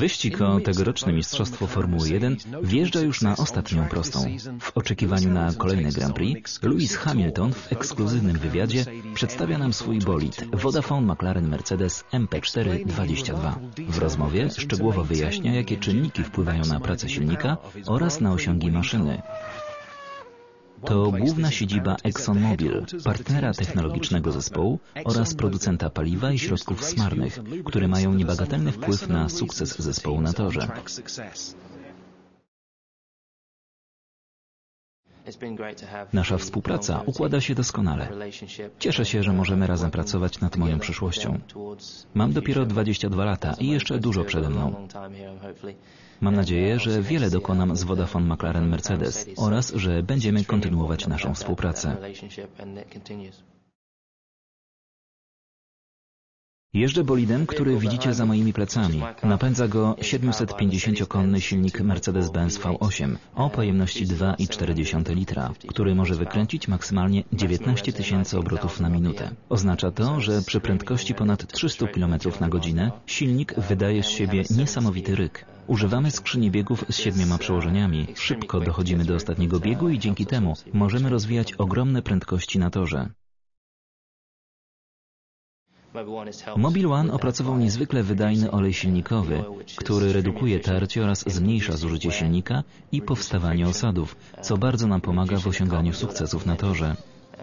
Wyścig o tegoroczne Mistrzostwo Formuły 1 wjeżdża już na ostatnią prostą. W oczekiwaniu na kolejne Grand Prix Lewis Hamilton w ekskluzywnym wywiadzie przedstawia nam swój bolid Vodafone McLaren Mercedes MP4-22. W rozmowie szczegółowo wyjaśnia, jakie czynniki wpływają na pracę silnika oraz na osiągi maszyny. To główna siedziba ExxonMobil, partnera technologicznego zespołu oraz producenta paliwa i środków smarnych, które mają niebagatelny wpływ na sukces zespołu na torze. Nasza współpraca układa się doskonale. Cieszę się, że możemy razem pracować nad moją przyszłością. Mam dopiero 22 lata i jeszcze dużo przede mną. Mam nadzieję, że wiele dokonam z Vodafone McLaren Mercedes oraz że będziemy kontynuować naszą współpracę. Jeżdżę bolidem, który widzicie za moimi plecami. Napędza go 750-konny silnik Mercedes-Benz V8 o pojemności 2,4 litra, który może wykręcić maksymalnie 19 tysięcy obrotów na minutę. Oznacza to, że przy prędkości ponad 300 km na godzinę silnik wydaje z siebie niesamowity ryk. Używamy skrzyni biegów z 7 przełożeniami. Szybko dochodzimy do ostatniego biegu i dzięki temu możemy rozwijać ogromne prędkości na torze. Mobil One opracował niezwykle wydajny olej silnikowy, który redukuje tarcie oraz zmniejsza zużycie silnika i powstawanie osadów, co bardzo nam pomaga w osiąganiu sukcesów na torze.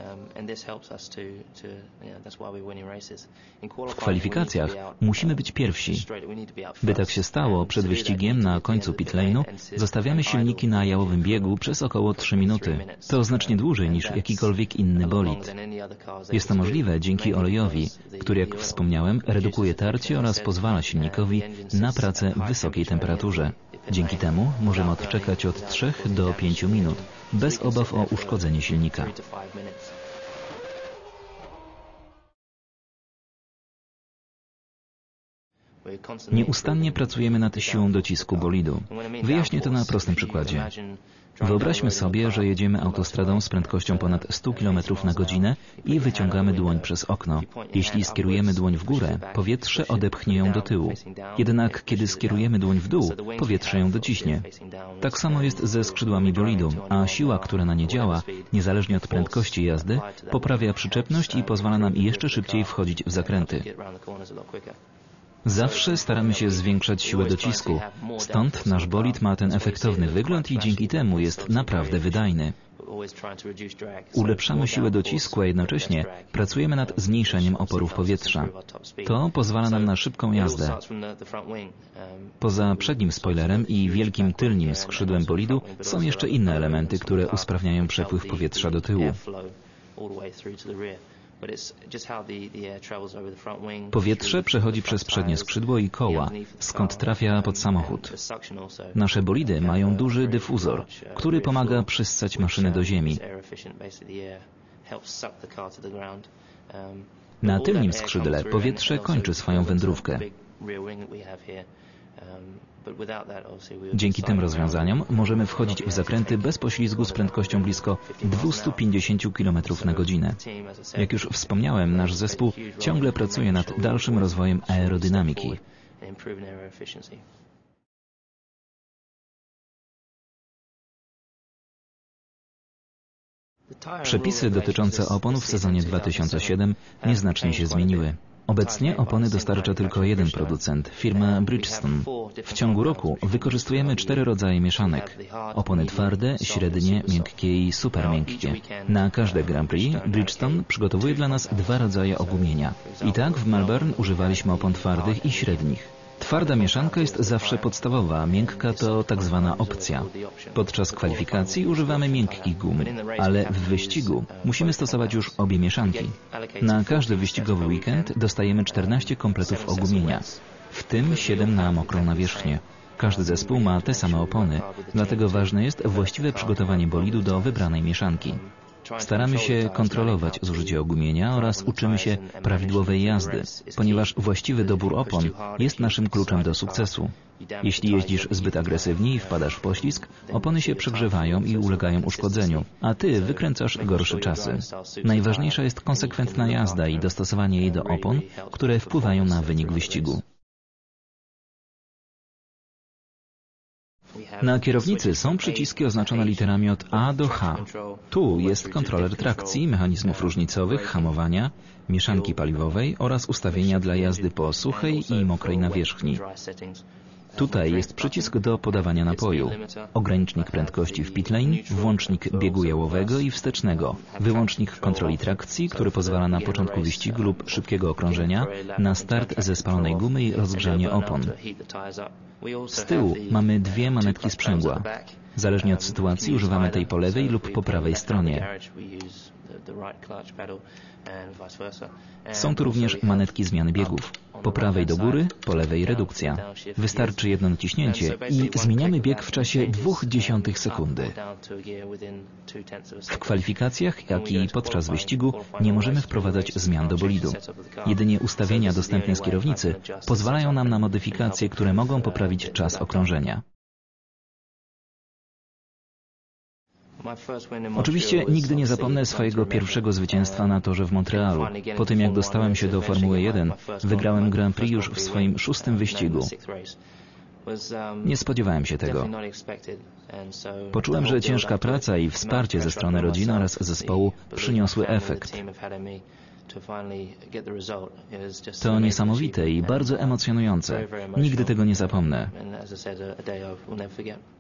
W kwalifikacjach musimy być pierwsi. By tak się stało, przed wyścigiem na końcu pit lane'u zostawiamy silniki na jałowym biegu przez około 3 minuty. To znacznie dłużej niż jakikolwiek inny bolid. Jest to możliwe dzięki olejowi, który, jak wspomniałem, redukuje tarcie oraz pozwala silnikowi na pracę w wysokiej temperaturze. Dzięki temu możemy odczekać od 3 do 5 minut, bez obaw o uszkodzenie silnika. Nieustannie pracujemy nad siłą docisku bolidu. Wyjaśnię to na prostym przykładzie. Wyobraźmy sobie, że jedziemy autostradą z prędkością ponad 100 km na godzinę i wyciągamy dłoń przez okno. Jeśli skierujemy dłoń w górę, powietrze odepchnie ją do tyłu. Jednak kiedy skierujemy dłoń w dół, powietrze ją dociśnie. Tak samo jest ze skrzydłami bolidu, a siła, która na nie działa, niezależnie od prędkości jazdy, poprawia przyczepność i pozwala nam jeszcze szybciej wchodzić w zakręty. Zawsze staramy się zwiększać siłę docisku, stąd nasz bolid ma ten efektowny wygląd i dzięki temu jest naprawdę wydajny. Ulepszamy siłę docisku, a jednocześnie pracujemy nad zmniejszeniem oporów powietrza. To pozwala nam na szybką jazdę. Poza przednim spoilerem i wielkim tylnym skrzydłem bolidu są jeszcze inne elementy, które usprawniają przepływ powietrza do tyłu. Powietrze przechodzi przez przednie skrzydło i koła, skąd trafia pod samochód. Nasze bolidy mają duży dyfuzor, który pomaga przyssać maszynę do ziemi. Na tylnym skrzydle powietrze kończy swoją wędrówkę. Dzięki tym rozwiązaniom możemy wchodzić w zakręty bez poślizgu z prędkością blisko 250 km na godzinę. Jak już wspomniałem, nasz zespół ciągle pracuje nad dalszym rozwojem aerodynamiki. Przepisy dotyczące opon w sezonie 2007 nieznacznie się zmieniły. Obecnie opony dostarcza tylko jeden producent, firma Bridgestone. W ciągu roku wykorzystujemy 4 rodzaje mieszanek. Opony twarde, średnie, miękkie i super miękkie. Na każde Grand Prix Bridgestone przygotowuje dla nas 2 rodzaje ogumienia. I tak w Melbourne używaliśmy opon twardych i średnich. Twarda mieszanka jest zawsze podstawowa, a miękka to tak zwana opcja. Podczas kwalifikacji używamy miękkich gum, ale w wyścigu musimy stosować już obie mieszanki. Na każdy wyścigowy weekend dostajemy 14 kompletów ogumienia, w tym 7 na mokrą nawierzchnię. Każdy zespół ma te same opony, dlatego ważne jest właściwe przygotowanie bolidu do wybranej mieszanki. Staramy się kontrolować zużycie ogumienia oraz uczymy się prawidłowej jazdy, ponieważ właściwy dobór opon jest naszym kluczem do sukcesu. Jeśli jeździsz zbyt agresywnie i wpadasz w poślizg, opony się przegrzewają i ulegają uszkodzeniu, a ty wykręcasz gorsze czasy. Najważniejsza jest konsekwentna jazda i dostosowanie jej do opon, które wpływają na wynik wyścigu. Na kierownicy są przyciski oznaczone literami od A do H. Tu jest kontroler trakcji, mechanizmów różnicowych, hamowania, mieszanki paliwowej oraz ustawienia dla jazdy po suchej i mokrej nawierzchni. Tutaj jest przycisk do podawania napoju, ogranicznik prędkości w pit lane, włącznik biegu jałowego i wstecznego, wyłącznik kontroli trakcji, który pozwala na początku wyścigu lub szybkiego okrążenia, na start ze spalonej gumy i rozgrzanie opon. Z tyłu mamy dwie manetki sprzęgła. Zależnie od sytuacji używamy tej po lewej lub po prawej stronie. Są tu również manetki zmiany biegów. Po prawej do góry, po lewej redukcja. Wystarczy jedno naciśnięcie i zmieniamy bieg w czasie 0,2 sekundy. W kwalifikacjach, jak i podczas wyścigu nie możemy wprowadzać zmian do bolidu. Jedynie ustawienia dostępne z kierownicy pozwalają nam na modyfikacje, które mogą poprawić czas okrążenia. Oczywiście nigdy nie zapomnę swojego pierwszego zwycięstwa na torze w Montrealu. Po tym jak dostałem się do Formuły 1, wygrałem Grand Prix już w swoim 6. wyścigu. Nie spodziewałem się tego. Poczułem, że ciężka praca i wsparcie ze strony rodziny oraz zespołu przyniosły efekt. To niesamowite i bardzo emocjonujące. Nigdy tego nie zapomnę.